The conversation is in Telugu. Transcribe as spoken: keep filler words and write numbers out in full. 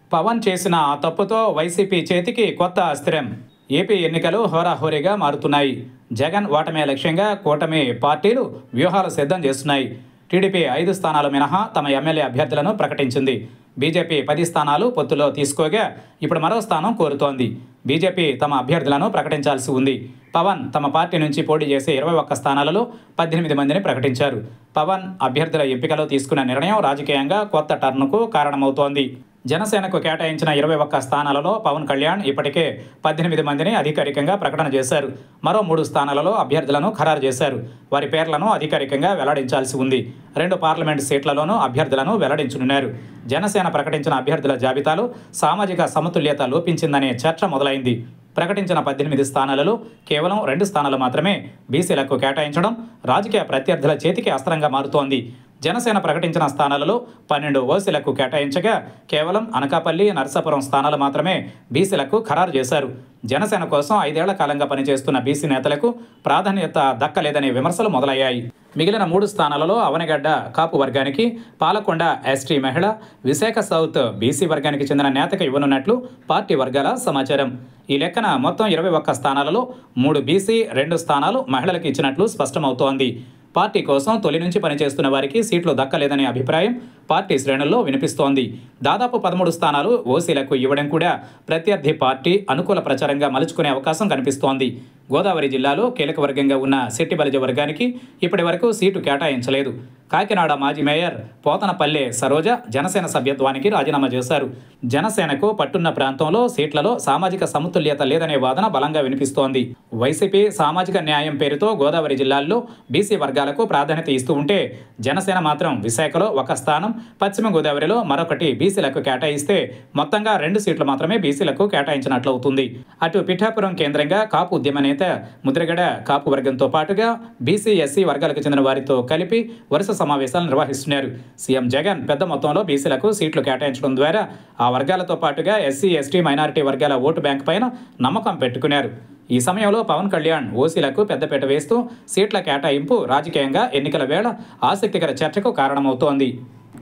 పవన్ చేసిన ఆ తప్పుతో వైసీపీ చేతికి కొత్త అస్త్రం. ఏపీ ఎన్నికలు హోరాహోరీగా మారుతున్నాయి. జగన్ ఓటమే లక్ష్యంగా కూటమి పార్టీలు వ్యూహాలు సిద్ధం చేస్తున్నాయి. టీడీపీ ఐదు స్థానాలు మినహా తమ ఎమ్మెల్యే అభ్యర్థులను ప్రకటించింది. బీజేపీ పది స్థానాలు పొత్తులో తీసుకోగా ఇప్పుడు మరో స్థానం కోరుతోంది. బీజేపీ తమ అభ్యర్థులను ప్రకటించాల్సి ఉంది. పవన్ తమ పార్టీ నుంచి పోటీ చేసే ఇరవై ఒక్క స్థానాలలో పద్దెనిమిది మందిని ప్రకటించారు. పవన్ అభ్యర్థుల ఎంపికలో తీసుకున్న నిర్ణయం రాజకీయంగా కొత్త టర్న్కు కారణమవుతోంది. జనసేనకు కేటాయించిన ఇరవై ఒక్క స్థానాలలో పవన్ కళ్యాణ్ ఇప్పటికే పద్దెనిమిది మందిని అధికారికంగా ప్రకటన చేశారు. మరో మూడు స్థానాలలో అభ్యర్థులను ఖరారు చేశారు. వారి పేర్లను అధికారికంగా వెల్లడించాల్సి ఉంది. రెండు పార్లమెంటు సీట్లలోనూ అభ్యర్థులను వెల్లడించనున్నారు. జనసేన ప్రకటించిన అభ్యర్థుల జాబితాలో సామాజిక సమతుల్యత లోపించిందనే చర్చ మొదలైంది. ప్రకటించిన పద్దెనిమిది స్థానాలలో కేవలం రెండు స్థానాలు మాత్రమే బీసీలకు కేటాయించడం రాజకీయ ప్రత్యర్థుల చేతికి అస్త్రంగా మారుతోంది. జనసేన ప్రకటించిన స్థానాలలో పన్నెండు ఓసీలకు కేటాయించగా కేవలం అనకాపల్లి, నరసాపురం స్థానాలు మాత్రమే బీసీలకు ఖరారు చేశారు. జనసేన కోసం ఐదేళ్ల కాలంగా పనిచేస్తున్న బీసీ నేతలకు ప్రాధాన్యత దక్కలేదనే విమర్శలు మొదలయ్యాయి. మిగిలిన మూడు స్థానాలలో అవనగడ్డ కాపు వర్గానికి, పాలకొండ ఎస్టీ మహిళ, విశాఖ సౌత్ బీసీ వర్గానికి చెందిన నేతకు ఇవ్వనున్నట్లు పార్టీ వర్గాల సమాచారం. ఈ లెక్కన మొత్తం ఇరవై ఒక్క స్థానాలలో మూడు బీసీ, రెండు స్థానాలు మహిళలకు ఇచ్చినట్లు స్పష్టమవుతోంది. పార్టీ కోసం తొలి నుంచి పనిచేస్తున్న వారికి సీట్లు దక్కలేదనే అభిప్రాయం పార్టీ శ్రేణుల్లో వినిపిస్తోంది. దాదాపు పదమూడు స్థానాలు ఓసీలకు ఇవ్వడం కూడా ప్రత్యర్థి పార్టీ అనుకూల ప్రచారంగా మలుచుకునే అవకాశం కనిపిస్తోంది. గోదావరి జిల్లాలో కీలక వర్గంగా ఉన్న శెట్టిబలిజ వర్గానికి ఇప్పటి వరకు సీటు కేటాయించలేదు. కాకినాడ మాజీ మేయర్ పోతనపల్లె సరోజ జనసేన సభ్యత్వానికి రాజీనామా చేశారు. జనసేనకు పట్టున్న ప్రాంతంలో సీట్లలో సామాజిక సమతుల్యత లేదనే వాదన బలంగా వినిపిస్తోంది. వైసీపీ సామాజిక న్యాయం పేరుతో గోదావరి జిల్లాల్లో బీసీ వర్గాలకు ప్రాధాన్యత ఇస్తూ ఉంటే జనసేన మాత్రం విశాఖలో ఒక స్థానం, పశ్చిమ గోదావరిలో మరొకటి బీసీలకు కేటాయిస్తే మొత్తంగా రెండు సీట్లు మాత్రమే బీసీలకు కేటాయించినట్లవుతుంది. అటు పిఠాపురం కేంద్రంగా కాపు ఉద్యమ నేత ముద్రగడ కాపు వర్గంతో పాటుగా బీసీ, ఎస్సీ వర్గాలకు చెందిన వారితో కలిపి వరుస సమావేశాలు నిర్వహిస్తున్నారు. సీఎం జగన్ పెద్ద మొత్తంలో బీసీలకు సీట్లు కేటాయించడం ద్వారా ఆ వర్గాలతో పాటుగా ఎస్సీ, ఎస్టీ, మైనారిటీ వర్గాల ఓటు బ్యాంక్ పైన నమ్మకం పెట్టుకున్నారు. ఈ సమయంలో పవన్ కళ్యాణ్ ఓసీలకు పెద్దపీట వేస్తూ సీట్ల కేటాయింపు రాజకీయంగా ఎన్నికల వేళ ఆసక్తికర చర్చకు కారణమవుతోంది.